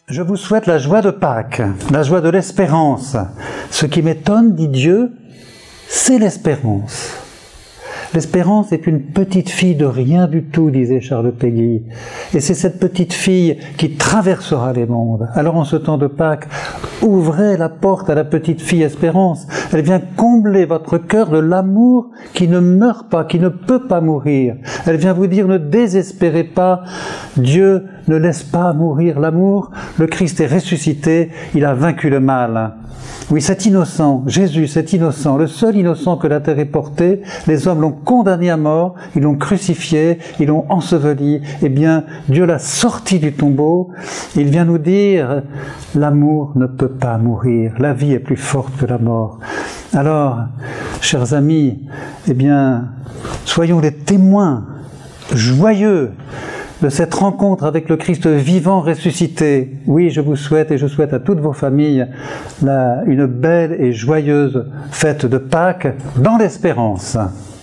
Je vous souhaite la joie de Pâques, la joie de l'espérance. Ce qui m'étonne, dit Dieu, c'est l'espérance. L'espérance est une petite fille de rien du tout, disait Charles Péguy. Et c'est cette petite fille qui traversera les mondes. Alors en ce temps de Pâques, ouvrez la porte à la petite fille Espérance. Elle vient combler votre cœur de l'amour qui ne meurt pas, qui ne peut pas mourir. Elle vient vous dire, ne désespérez pas, Dieu ne laisse pas mourir l'amour. Le Christ est ressuscité, il a vaincu le mal. Oui, cet innocent, Jésus, cet innocent, le seul innocent que la terre ait porté, les hommes l'ont condamné à mort, ils l'ont crucifié, ils l'ont enseveli. Eh bien, Dieu l'a sorti du tombeau. Il vient nous dire, l'amour ne peut pas mourir, la vie est plus forte que la mort. Alors, chers amis, eh bien, soyons les témoins joyeux de cette rencontre avec le Christ vivant ressuscité. Oui, je vous souhaite et je souhaite à toutes vos familles une belle et joyeuse fête de Pâques dans l'espérance.